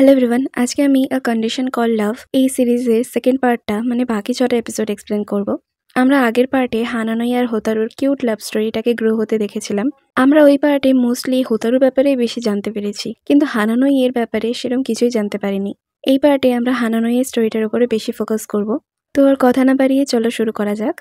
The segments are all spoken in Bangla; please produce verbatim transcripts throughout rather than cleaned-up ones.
হ্যালো এভরিওয়ান, আজকে আমি আ কন্ডিশন কল লাভ এই সিরিজের সেকেন্ড পার্টটা মানে বাকি ছটা এপিসোড এক্সপ্লেন করব। আমরা আগের পার্টে হানানই আর হোতারুর কিউট লাভ স্টোরিটাকে গ্রো হতে দেখেছিলাম। আমরা ওই পার্টে মোস্টলি হোতারুর ব্যাপারেই বেশি জানতে পেরেছি, কিন্তু হানানই এর ব্যাপারে সেরকম কিছুই জানতে পারিনি। এই পার্টে আমরা হানানই এর স্টোরিটার উপরে বেশি ফোকাস করব। তো আর কথা না বাড়িয়ে চলো শুরু করা যাক।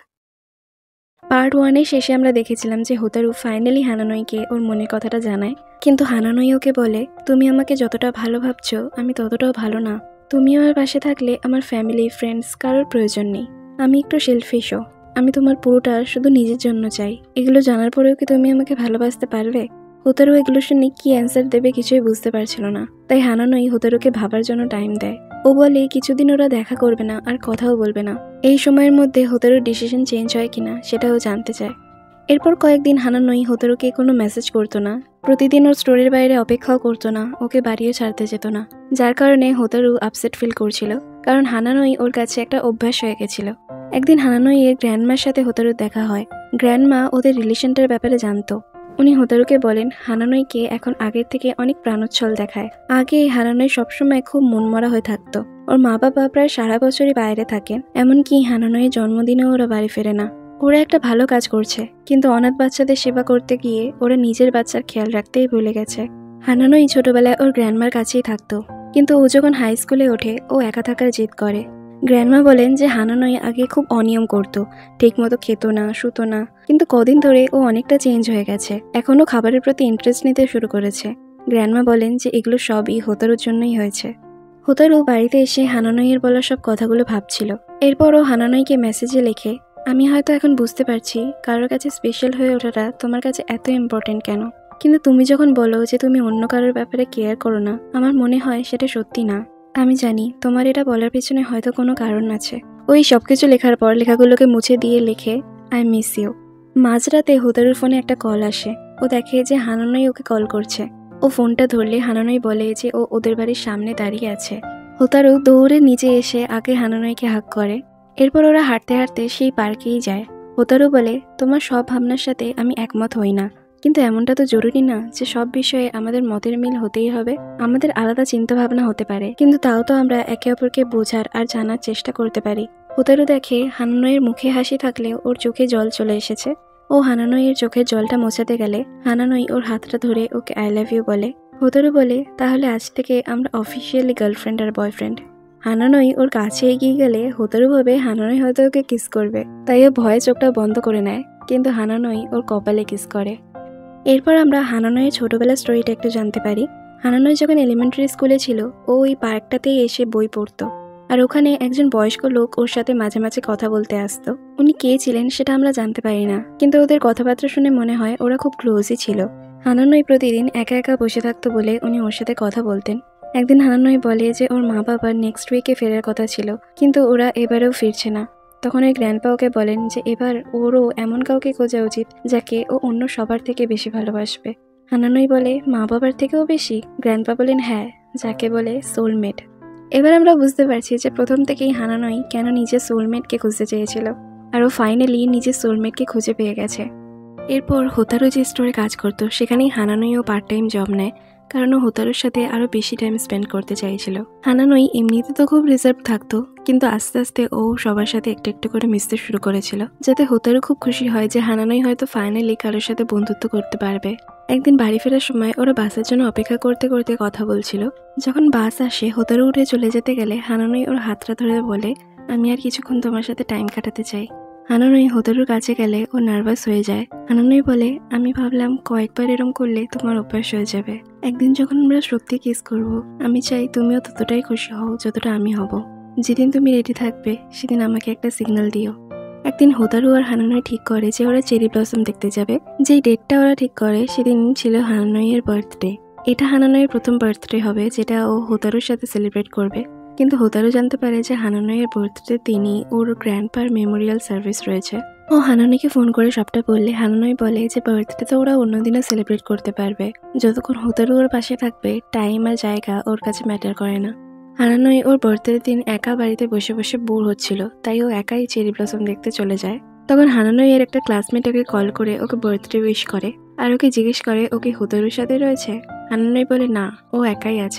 পার্ট ওয়ানের শেষে আমরা দেখেছিলাম যে হোতারু ফাইনালি হানানইকে ওর মনের কথাটা জানায়, কিন্তু হানানই ওকে বলে, তুমি আমাকে যতটা ভালো ভাবছো আমি ততটাও ভালো না। তুমি আমার পাশে থাকলে আমার ফ্যামিলি ফ্রেন্ডস কারোর প্রয়োজন নেই। আমি একটু সেলফিশও, আমি তোমার পুরোটা শুধু নিজের জন্য চাই। এগুলো জানার পরেও কি তুমি আমাকে ভালোবাসতে পারবে? হোতারু এগুলো শুনে কি অ্যান্সার দেবে কিছুই বুঝতে পারছিল না, তাই হানানই হোতারুকে ভাবার জন্য টাইম দেয়। ও বলে কিছুদিন ওরা দেখা করবে না আর কথাও বলবে না। এই সময়ের মধ্যে হোতারুর ডিসিশন চেঞ্জ হয় কিনা সেটাও জানতে চায়। এরপর কয়েকদিন হানানই হোতারুকে কোনো মেসেজ করতো না, প্রতিদিন ওর স্টোরির বাইরে অপেক্ষাও করতো না, ওকে বাড়িও ছাড়তে যেত না, যার কারণে হোতারু আপসেট ফিল করছিল, কারণ হানানই ওর কাছে একটা অভ্যাস হয়ে গেছিল। একদিন হানানই এর গ্র্যান্ডমার সাথে হোতারুর দেখা হয়। গ্র্যান্ডমা ওদের রিলেশনটার ব্যাপারে জানতো। উনি হোতারুকে বলেন হানানইকে এখন আগের থেকে অনেক প্রাণোচ্ছল দেখায়। আগে হানানই সবসময় খুব মনমরা হয়ে থাকতো। ওর মা বাবা প্রায় সারা বছরই বাইরে থাকেন, এমনকি হানানইয়ের জন্মদিনেও ওরা বাড়ি ফেরে না। ওরা একটা ভালো কাজ করছে, কিন্তু অনাথ বাচ্চাদের সেবা করতে গিয়ে ওরা নিজের বাচ্চার খেয়াল রাখতেই ভুলে গেছে। হানানই ছোটবেলায় ওর গ্র্যান্ডমার কাছেই থাকতো, কিন্তু ও যখন হাই স্কুলে ওঠে ও একা থাকার জেদ করে। গ্র্যান্ডমা বলেন যে হানানই আগে খুব অনিয়ম করতো, ঠিক মতো খেতো না, শুতো না, কিন্তু কদিন ধরে ও অনেকটা চেঞ্জ হয়ে গেছে। এখনও খাবারের প্রতি ইন্টারেস্ট নিতে শুরু করেছে। গ্র্যান্ডমা বলেন যে এগুলো সবই হোতারুর জন্যই হয়েছে। হোতারু বাড়িতে এসে হানানইয়ের বলা সব কথাগুলো ভাবছিল। এরপর ও হানানইকে মেসেজে লেখে, আমি হয়তো এখন বুঝতে পারছি কারোর কাছে স্পেশাল হয়ে ওঠাটা তোমার কাছে এত ইম্পর্টেন্ট কেন, কিন্তু তুমি যখন বলো যে তুমি অন্য কারোর ব্যাপারে কেয়ার করো না, আমার মনে হয় সেটা সত্যি না। আমি জানি তোমার এটা বলার পেছনে হয়তো কোনো কারণ আছে। ওই সবকিছু লেখার পর লেখাগুলোকে মুছে দিয়ে লেখে, আই মিস ইউ। মাঝরাতে হোতারুর ফোনে একটা কল আসে। ও দেখে যে হানানই ওকে কল করছে। ও ফোনটা ধরলে হানানই বলে যে ও ওদের বাড়ির সামনে দাঁড়িয়ে আছে। হোতারু দৌড়ে নিচে এসে আগে হানানইকে হাক করে। এরপর ওরা হাঁটতে হাঁটতে সেই পার্কেই যায়। হোতারু বলে, তোমার সব ভাবনার সাথে আমি একমত হই না, কিন্তু এমনটা তো জরুরি না যে সব বিষয়ে আমাদের মতের মিল হতেই হবে। আমাদের আলাদা চিন্তা ভাবনা হতে পারে, কিন্তু তাও তো আমরা একে অপরকে বোঝার আর জানার চেষ্টা করতে পারি। হোতারু দেখে হানানইয়ের মুখে হাসি থাকলেও ওর চোখে জল চলে এসেছে। ও হানানইয়ের চোখের জলটা মোছাতে গেলে হানানই ওর হাতটা ধরে ওকে আই লাভ ইউ বলে। হোতারু বলে, তাহলে আজ থেকে আমরা অফিসিয়ালি গার্লফ্রেন্ড আর বয়ফ্রেন্ড। হানানই ওর কাছে এগিয়ে গেলে হোতারু ভাবে হানানই হয়তো ওকে কিস করবে, তাই ও ভয়ে চোখটা বন্ধ করে নেয়, কিন্তু হানানই ওর কপালে কিস করে। এরপর আমরা হানানইয়ের ছোটবেলার স্টোরিটা একটু জানতে পারি। হানানই যখন এলিমেন্টারি স্কুলে ছিল ও ওই পার্কটাতেই এসে বই পড়তো, আর ওখানে একজন বয়স্ক লোক ওর সাথে মাঝে মাঝে কথা বলতে আসতো। উনি কে ছিলেন সেটা আমরা জানতে পারি না, কিন্তু ওদের কথাবার্তা শুনে মনে হয় ওরা খুব ক্লোজই ছিল। হানানই প্রতিদিন একা একা বসে থাকতো বলে উনি ওর সাথে কথা বলতেন। একদিন হানানই বলে যে ওর মা বাবার নেক্সট উইকে ফেরার কথা ছিল, কিন্তু ওরা এবারেও ফিরছে না। তখন ওই গ্র্যান্ডপা ওকে বলেন যে এবার ওরও এমন কাউকে খোঁজা উচিত যাকে ও অন্য সবার থেকে বেশি ভালোবাসবে। হানানই বলে, মা বাবার থেকেও বেশি? গ্র্যান্ডপা বলেন, হ্যাঁ, যাকে বলে সোলমেট। এবার আমরা বুঝতে পারছি যে প্রথম থেকেই হানানই কেন নিজের সোলমেটকে খুঁজতে চেয়েছিল, আর ও ফাইনালি নিজের সোলমেটকে খুঁজে পেয়ে গেছে। এরপর হোতারু যে স্টোরে কাজ করতো সেখানেই হানানইও পার্ট টাইম জব নেয়, কারণ ও হোতারুর সাথে আরও বেশি টাইম স্পেন্ড করতে চাইছিল। হানানই এমনিতে তো খুব রিজার্ভ থাকতো, কিন্তু আস্তে আস্তে ও সবার সাথে একটু একটু করে মিশতে শুরু করেছিল, যাতে হোতারু খুব খুশি হয় যে হানানই হয়তো ফাইনালি কারোর সাথে বন্ধুত্ব করতে পারবে। একদিন বাড়ি ফেরার সময় ওরা বাসের জন্য অপেক্ষা করতে করতে কথা বলছিল। যখন বাস আসে হোতারু উঠে চলে যেতে গেলে হানানই ওর হাতটা ধরে বলে, আমি আর কিছুক্ষণ তোমার সাথে টাইম কাটাতে চাই। হানানই হোতারুর কাছে গেলে ও নার্ভাস হয়ে যায়। হানানই বলে, আমি ভাবলাম কয়েকবার এরম করলে তোমার অভ্যাস হয়ে যাবে। একদিন যখন আমরা সত্যি কিস করব, আমি চাই তুমিও ততটাই খুশি হও যতটা আমি হব। যেদিন তুমি রেডি থাকবে সেদিন আমাকে একটা সিগন্যাল দিও। একদিন হোতারু আর হানানই ঠিক করে যে ওরা চেরি ব্লসম দেখতে যাবে। যেই ডেটটা ওরা ঠিক করে সেদিন ছিল হানানইয়ের বার্থডে। এটা হানানইয়ের প্রথম বার্থডে হবে যেটা ও হোতারুর সাথে সেলিব্রেট করবে, কিন্তু হোতারু জানতে পারে যে হানানইয়ের বার্থডে দিনই ওর গ্র্যান্ডপার মেমোরিয়াল সার্ভিস রয়েছে। ও হানানইকে ফোন করে সবটা বললে হানানই বলে যে বার্থডে তো ওরা অন্যদিনও সেলিব্রেট করতে পারবে, যতক্ষণ হোতারু ওর পাশে থাকবে টাইম আর জায়গা ওর কাছে ম্যাটার করে না। হানানই ওর বার্থডে দিন একা বাড়িতে বসে বসে বোর হচ্ছিল, তাই ও একাই চেরি ব্লসম দেখতে চলে যায়। তখন হানানই এর একটা ক্লাসমেট ওকে কল করে ওকে বার্থডে উইশ করে, আর ওকে জিজ্ঞেস করে ওকে হোতারুর সাথে রয়েছে। হানানই বলে না, ও একাই আছে।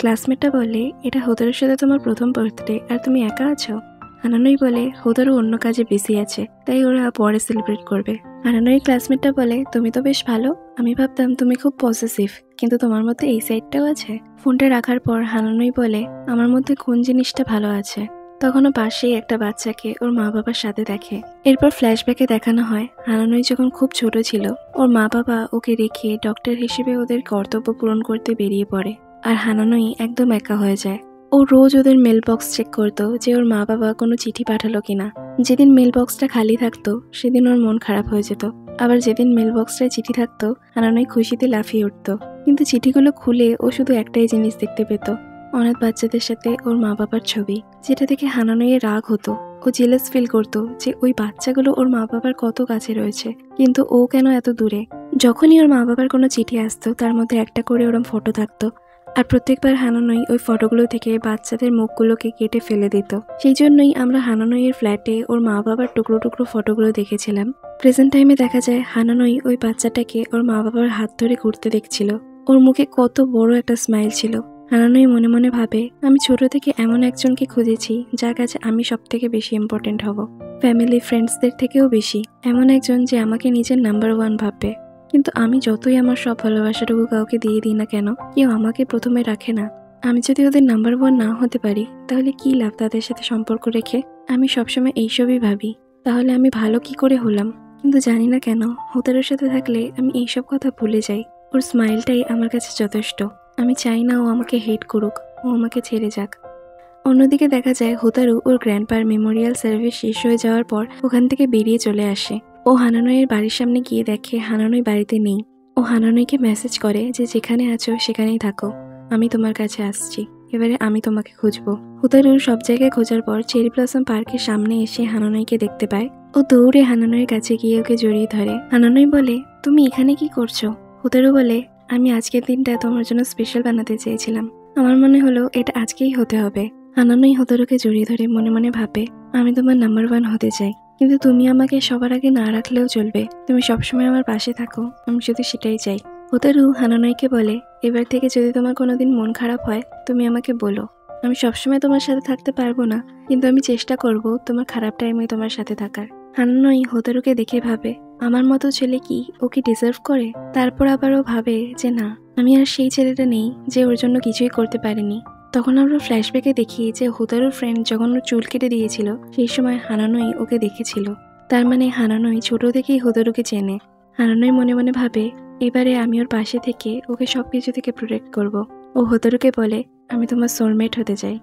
ক্লাসমেটটা বলে, এটা হোতারুর সাথে তোমার প্রথম বার্থডে আর তুমি একা আছো? হানানোই বলে, হোতারু অন্য কাজে বিজি আছে, তাই ওরা পরে সেলিব্রেট করবে। হানানোই ক্লাসমেটটা বলে, তুমি তো বেশ ভালো, আমি ভাবতাম তুমি খুব পসেসিভ, কিন্তু তোমার মধ্যে এই সাইডটাও আছে। ফোনটা রাখার পর হানানোই বলে, আমার মধ্যে কোন জিনিসটা ভালো আছে? তখনও পাশেই একটা বাচ্চাকে ওর মা বাবার সাথে দেখে। এরপর ফ্ল্যাশব্যাকে দেখানো হয় হানানোই যখন খুব ছোট ছিল ওর মা বাবা ওকে রেখে ডক্টর হিসেবে ওদের কর্তব্য পূরণ করতে বেরিয়ে পড়ে, আর হানানোই একদম একা হয়ে যায়। ও রোজ ওদের মেল বক্স চেক করতো যে ওর মা বাবা কোনো চিঠি পাঠালো কিনা। যেদিন মেল বক্সটা খালি থাকতো সেদিন ওর মন খারাপ হয়ে যেত, আবার যেদিন মেল বক্সটায় চিঠি থাকতো হানানোই খুশিতে লাফিয়ে উঠতো। কিন্তু চিঠিগুলো খুলে ও শুধু একটাই জিনিস দেখতে পেত, অনেক বাচ্চাদের সাথে ওর মা বাবার ছবি, যেটা দেখে হানানোইয়ের রাগ হতো। ও জেলাস ফিল করতো যে ওই বাচ্চাগুলো ওর মা বাবার কত কাছে রয়েছে, কিন্তু ও কেন এত দূরে। যখনই ওর মা বাবার কোনো চিঠি আসতো তার মধ্যে একটা করে ওরম ফটো থাকতো, আর প্রত্যেকবার হানানোই ওই ফটোগুলো থেকে বাচ্চাদের মুখগুলোকে কেটে ফেলে দিত। সেই জন্যই আমরা হানানোইয়ের ফ্ল্যাটে ওর মা বাবার টুকরো টুকরো ফটোগুলো দেখেছিলাম। প্রেজেন্ট টাইমে দেখা যায় হানানোই ওই বাচ্চাটাকে ওর মা বাবার হাত ধরে ঘুরতে দেখছিল। ওর মুখে কত বড় একটা স্মাইল ছিল। হানানোই মনে মনে ভাবে, আমি ছোট থেকে এমন একজনকে খুঁজেছি যার কাছে আমি সব থেকে বেশি ইম্পর্টেন্ট হব, ফ্যামিলি ফ্রেন্ডসদের থেকেও বেশি। এমন একজন যে আমাকে নিজের নাম্বার ওয়ান ভাববে। কিন্তু আমি যতই আমার সব ভালোবাসাটুকু কাউকে দিয়ে দিই না কেন, কেউ আমাকে প্রথমে রাখে না। আমি যদি ওদের নাম্বার ওয়ান না হতে পারি তাহলে কি লাভ তাদের সাথে সম্পর্ক রেখে? আমি সবসময় এইসবই ভাবি, তাহলে আমি ভালো কি করে হলাম? কিন্তু জানি না কেন হোতারুর সাথে থাকলে আমি এইসব কথা ভুলে যাই। ওর স্মাইলটাই আমার কাছে যথেষ্ট। আমি চাই না ও আমাকে হেট করুক, ও আমাকে ছেড়ে যাক। অন্যদিকে দেখা যায় হোতারু ওর গ্র্যান্ডপার মেমোরিয়াল সার্ভিস শেষ হয়ে যাওয়ার পর ওখান থেকে বেরিয়ে চলে আসে। ও হানানোইয়ের বাড়ির সামনে গিয়ে দেখে হানানোই বাড়িতে নেই। ও হানানোইকে মেসেজ করে যে যেখানে আছো সেখানেই থাকো, আমি তোমার কাছে আসছি, এবারে আমি তোমাকে খুঁজবো। হোতারু সব জায়গায় খোঁজার পর চেরি ব্লসম পার্কের সামনে এসে হানানোইকে দেখতে পায়। ও দৌড়ে হানানোইয়ের কাছে গিয়ে ওকে জড়িয়ে ধরে। হানানোই বলে, তুমি এখানে কি করছো? হোতারু বলে, আমি আজকের দিনটা তোমার জন্য স্পেশাল বানাতে চেয়েছিলাম, আমার মনে হলো এটা আজকেই হতে হবে। হানানোই হোতারুকে জড়িয়ে ধরে মনে মনে ভাবে, আমি তোমার নাম্বার ওয়ান হতে চাই, কিন্তু তুমি আমাকে সবার আগে না রাখলেও চলবে, তুমি সবসময় আমার পাশে থাকো, আমি শুধু সেটাই চাই। হোতারু হানানোইকে বলে, এবার থেকে যদি তোমার কোনোদিন মন খারাপ হয় তুমি আমাকে বলো, আমি সবসময় তোমার সাথে থাকতে পারবো না, কিন্তু আমি চেষ্টা করব তোমার খারাপ টাইমে তোমার সাথে থাকার। হানানোই হোতারুকে দেখে ভাবে, আমার মতো ছেলে কি ওকে ডিজার্ভ করে? তারপর আবারও ভাবে যে না, আমি আর সেই ছেলেটা নেই যে ওর জন্য কিছুই করতে পারেনি। তখন আমরা ফ্ল্যাশব্যাকে দেখি যে হোতারুর ফ্রেন্ড যখন ওর চুল কেটে দিয়েছিল সেই সময় হানানোই ওকে দেখেছিল। তার মানে হানানোই ছোট থেকেই হোতারুকে চেনে। হানানোই মনে মনে ভাবে, এবারে আমি ওর পাশে থেকে ওকে সবকিছু থেকে প্রোটেক্ট করব। ও হোতারুকে বলে, আমি তোমার সোলমেট হতে চাই।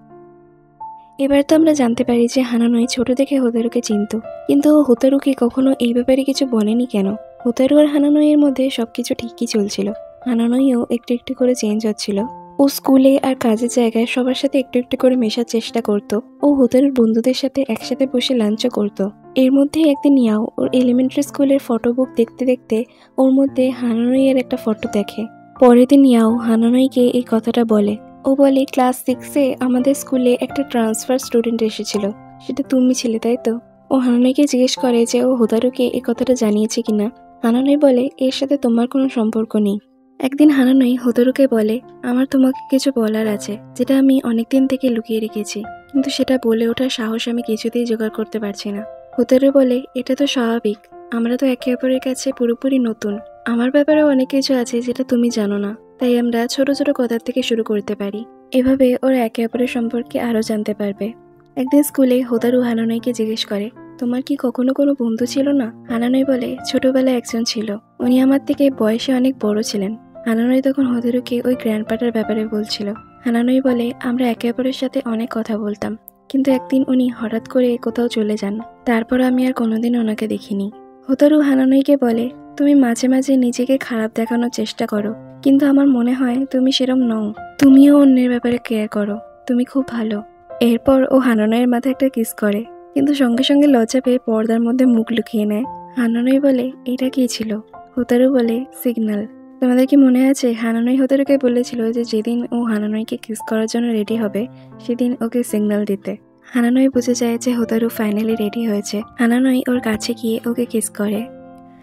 এবার তো আমরা জানতে পারি যে হানানোই ছোট থেকে হোতারুকে চিনত, কিন্তু ও হোতারুকে কখনো এই ব্যাপারে কিছু বলেনি কেন? হোতারু আর হানানোইয়ের মধ্যে সবকিছু ঠিকই চলছিল। হানানোইও একটু একটু করে চেঞ্জ হচ্ছিল। ও স্কুলে আর কাজের জায়গায় সবার সাথে একটু একটু করে মেশার চেষ্টা করত। ও হোতারুর বন্ধুদের সাথে একসাথে বসে লাঞ্চও করত। এর মধ্যে একদিন ইয়াও ওর এলিমেন্টারি স্কুলের ফটো বুক দেখতে দেখতে ওর মধ্যে হানানোইয়ের একটা ফটো দেখে। পরের দিন ইয়াও হানানোইকে এই কথাটা বলে। ও বলে, ক্লাস সিক্সে আমাদের স্কুলে একটা ট্রান্সফার স্টুডেন্ট এসেছিল, সেটা তুমি ছিলে তাই তো? ও হানানোইকে জিজ্ঞেস করে যে ও হোতারুকে এই কথাটা জানিয়েছে কিনা। হানানোই বলে, এর সাথে তোমার কোনো সম্পর্ক নেই। একদিন হানানোই হোতারুকে বলে, আমার তোমাকে কিছু বলার আছে যেটা আমি অনেকদিন থেকে লুকিয়ে রেখেছি, কিন্তু সেটা বলে ওঠার সাহস আমি কিছুতেই জোগাড় করতে পারছি না। হোতারু বলে, এটা তো স্বাভাবিক, আমরা তো একে অপরের কাছে পুরোপুরি নতুন, আমার ব্যাপারেও অনেক কিছু আছে যেটা তুমি জানো না, তাই আমরা ছোট ছোট কথার থেকে শুরু করতে পারি, এভাবে ওরা একে অপরের সম্পর্কে আরো জানতে পারবে। একদিন স্কুলে হোতারু হানানোইকে জিজ্ঞেস করে, তোমার কি কখনো কোনো বন্ধু ছিল না? হানানোই বলে, ছোটবেলায় একজন ছিল, উনি আমার থেকে বয়সে অনেক বড় ছিলেন। হানানোই তখন হোতারুকে ওই গ্র্যান্ডপাটার ব্যাপারে বলছিল। হানানোই বলে, আমরা একে অপরের সাথে অনেক কথা বলতাম, কিন্তু একদিন উনি হঠাৎ করে কোথাও চলে যান, তারপর আমি আর কোনোদিন ওনাকে দেখিনি। হোতারু হানানোইকে বলে, তুমি মাঝে মাঝে নিজেকে খারাপ দেখানোর চেষ্টা করো, কিন্তু আমার মনে হয় তুমি সেরম নও, তুমিও অন্যের ব্যাপারে কেয়ার করো, তুমি খুব ভালো। এরপর ও হানানোইয়ের মাথায় একটা কিস করে, কিন্তু সঙ্গে সঙ্গে লজ্জা পেয়ে পর্দার মধ্যে মুখ লুকিয়ে নেয়। হানানোই বলে, এটা কি ছিল? হোতারু বলে, সিগন্যাল। তোমাদের কি মনে আছে হানানোই হোতারুকে বলেছিল যে যেদিন ও হানানোইকে কিস করার জন্য রেডি হবে সেদিন ওকে সিগন্যাল দিতে। হানানোই বুঝে যায় যে হোতারু ফাইনালি রেডি হয়েছে। হানানোই ওর কাছে গিয়ে ওকে কিস করে।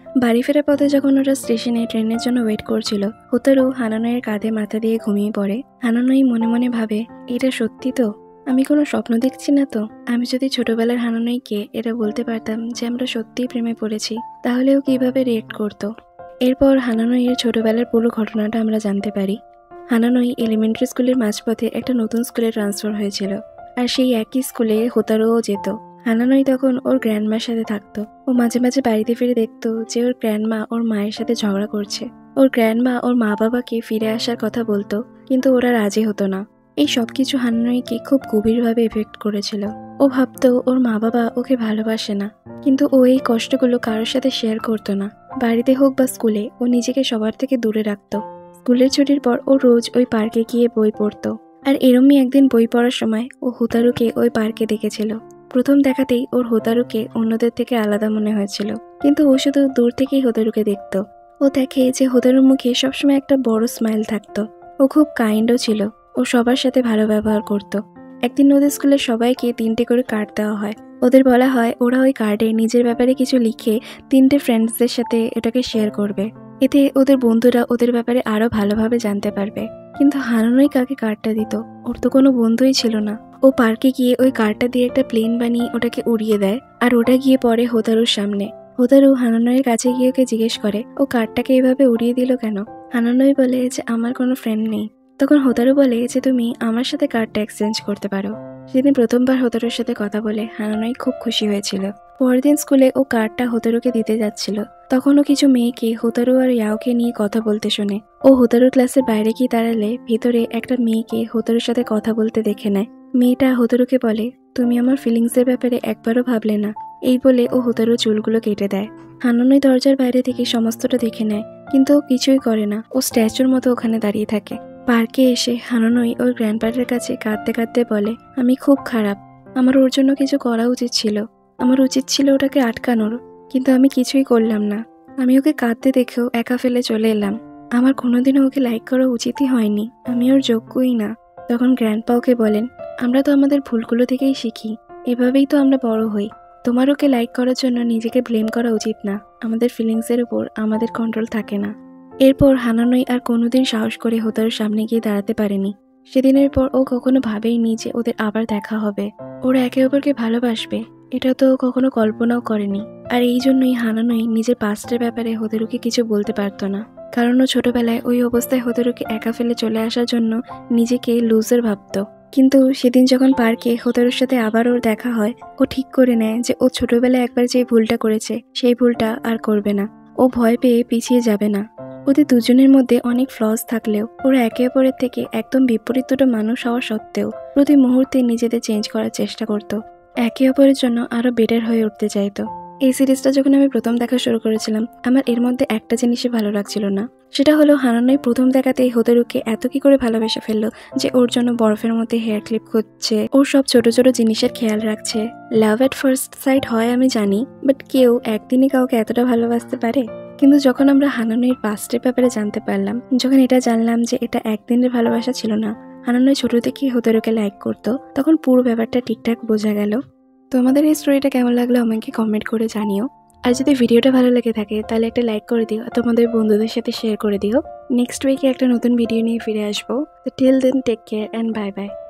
বাড়ি ফেরার পথে যখন ওরা স্টেশনে ট্রেনের জন্য ওয়েট করছিল, হোতারু হানানয়ের কাঁধে মাথা দিয়ে ঘুমিয়ে পড়ে। হানানয় মনে মনে ভাবে, এটা সত্যি তো? আমি কোনো স্বপ্ন দেখছি না তো? আমি যদি ছোটবেলার হানানয়কে এটা বলতে পারতাম যে আমরা সত্যিই প্রেমে পড়েছি, তাহলেও কিভাবে রিয়েক্ট করতো। এরপর হানানয়ের ছোটবেলার পুরো ঘটনাটা আমরা জানতে পারি। হানানয় এলিমেন্টারি স্কুলের মাঝপথে একটা নতুন স্কুলে ট্রান্সফার হয়েছিল, আর সেই একই স্কুলে হোতারুও যেত। হানানয় তখন ওর গ্র্যান্ডমার সাথে থাকতো। ও মাঝে মাঝে বাড়িতে ফিরে দেখতো যে ওর গ্র্যান্ডমা ওর মায়ের সাথে ঝগড়া করছে। ওর গ্র্যান্ডমা ওর মা বাবাকে ফিরে আসার কথা বলতো, কিন্তু ওরা রাজি হতো না। এই সবকিছু হানানয়কে খুব গভীরভাবে এফেক্ট করেছিল। ও ভাবতো ওর মা বাবা ওকে ভালোবাসে না, কিন্তু ও এই কষ্টগুলো কারোর সাথে শেয়ার করতো না। বাড়িতে হোক বা স্কুলে ও নিজেকে সবার থেকে দূরে রাখতো। স্কুলের ছুটির পর ও রোজ ওই পার্কে গিয়ে বই পড়তো। আর এরমই একদিন বই পড়ার সময় ও হোতারুকে ওই পার্কে দেখেছিল। প্রথম দেখাতেই ওর হোতারুকে অন্যদের থেকে আলাদা মনে হয়েছিল, কিন্তু ও শুধু দূর থেকেই হোতারুকে দেখত। ও দেখে যে হোতারুর মুখে সবসময় একটা বড় স্মাইল থাকতো। ও খুব কাইন্ডও ছিল। ও সবার সাথে ভালো ব্যবহার করত। একদিন ওদের স্কুলের সবাইকে তিনটে করে কার্ড দেওয়া হয়। ওদের বলা হয় ওরা ওই কার্ডে নিজের ব্যাপারে কিছু লিখে তিনটে ফ্রেন্ডসদের সাথে এটাকে শেয়ার করবে। এতে ওদের বন্ধুরা ওদের ব্যাপারে আরো ভালোভাবে জানতে পারবে। কিন্তু হানানয় কাকে কার্ডটা দিত? ওর তো কোনো বন্ধুই ছিল না। ও পার্কে গিয়ে ওই কার্ডটা দিয়ে একটা প্লেন বানিয়ে ওটাকে উড়িয়ে দেয়, আর ওটা গিয়ে পড়ে হোতারুর সামনে। হোতারু হানানয়ের কাছে গিয়ে ওকে জিজ্ঞেস করে ও কার্ডটাকে এভাবে উড়িয়ে দিল কেন। হানানয় বলে যে আমার কোনো ফ্রেন্ড নেই। তখন হোতারু বলে যে তুমি আমার সাথে কার্ডটা এক্সচেঞ্জ করতে পারো। সেদিন প্রথমবার হোতারুর সাথে কথা বলে হানানয় খুব খুশি হয়েছিল। পরের দিন স্কুলে ও কার্ডটা হোতারুকে দিতে যাচ্ছিল, তখনও কিছু মেয়েকে হোতারু আর ইয়াওকে নিয়ে কথা বলতে শোনে। ও হোতারুর ক্লাসের বাইরে গিয়ে দাঁড়ালে ভিতরে একটা মেয়েকে হোতারুর সাথে কথা বলতে দেখে নেয়। মেয়েটা হোতারুকে বলে তুমি আমার ফিলিংসের ব্যাপারে একবারও ভাবলে না। এই বলে ও হোতারুর চুলগুলো কেটে দেয়। হানানয় দরজার বাইরে থেকে সমস্তটা দেখে নেয়, কিন্তু ও কিছুই করে না। ও স্ট্যাচুর মতো ওখানে দাঁড়িয়ে থাকে। পার্কে এসে হানানয় ওর গ্র্যান্ডপারের কাছে কাঁদতে কাঁদতে বলে আমি খুব খারাপ। আমার ওর জন্য কিছু করা উচিত ছিল। আমার উচিত ছিল ওটাকে আটকানোর, কিন্তু আমি কিছুই করলাম না। আমি ওকে কাঁদতে দেখেও একা ফেলে চলে এলাম। আমার কোনোদিনও ওকে লাইক করা উচিতই হয়নি। আমি ওর যোগ্যই না। তখন গ্র্যান্ডপা ওকে বলেন আমরা তো আমাদের ভুলগুলো থেকেই শিখি, এভাবেই তো আমরা বড় হই। তোমার ওকে লাইক করার জন্য নিজেকে ব্লেম করা উচিত না। আমাদের ফিলিংসের উপর আমাদের কন্ট্রোল থাকে না। এরপর হানানয় আর কোনোদিন সাহস করে হোতারুর সামনে গিয়ে দাঁড়াতে পারেনি। সেদিনের পর ও কখনো ভাবেইনি যে ওদের আবার দেখা হবে, ওরা একে অপরকে ভালোবাসবে। এটা তো কখনো কল্পনাও করেনি। আর এই জন্যই হানানয় নিজের পাস্টের ব্যাপারে হোতারুকে কিছু বলতে পারতো না, কারণ ও ছোটবেলায় ওই অবস্থায় হোতারুকে একা ফেলে চলে আসার জন্য নিজেকে লুজার ভাবত। কিন্তু সেদিন যখন পার্কে হোতারুর সাথে আবার ওর দেখা হয়, ও ঠিক করে নেয় যে ও ছোটবেলায় একবার যে ভুলটা করেছে সেই ভুলটা আর করবে না। ও ভয় পেয়ে পিছিয়ে যাবে না। ওদের দুজনের মধ্যে অনেক ফ্লস থাকলেও ওরা একে অপরের থেকে একদম বিপরীত দুটো মানুষ হওয়া সত্ত্বেও প্রতি মুহূর্তে নিজেদের চেঞ্জ করার চেষ্টা করত, একে অপরের জন্য আরো বেটার হয়ে উঠতে চাইতো। এই সিরিজটা যখন আমি প্রথম দেখা শুরু করেছিলাম, আমার এর মধ্যে একটা জিনিসই ভালো লাগছিল না। সেটা হলো হানানয় প্রথম দেখাতেই হোতারুকে এত কি করে ভালোবেসে ফেললো যে ওর জন্য বরফের মধ্যে হেয়ার ক্লিপ করছে, ওর সব ছোট ছোট জিনিসের খেয়াল রাখছে। লাভ এট ফার্স্ট সাইট হয় আমি জানি, বাট কেউ একদিনই কাউকে এতটা ভালোবাসতে পারে? কিন্তু যখন আমরা হানানয়ের পাস্টের ব্যাপারে জানতে পারলাম, যখন এটা জানলাম যে এটা একদিনের ভালোবাসা ছিল না, হানানয় ছোট থেকেই হোতারুকে লাইক করতো, তখন পুরো ব্যাপারটা ঠিকঠাক বোঝা গেল। তোমাদের এই স্টোরিটা কেমন লাগলো আমাকে কমেন্ট করে জানিও। আর যদি ভিডিওটা ভালো লেগে থাকে তাহলে একটা লাইক করে দিও আর তোমাদের বন্ধুদের সাথে শেয়ার করে দিও। নেক্সট উইকে একটা নতুন ভিডিও নিয়ে ফিরে আসবো। Till then take care and bye by.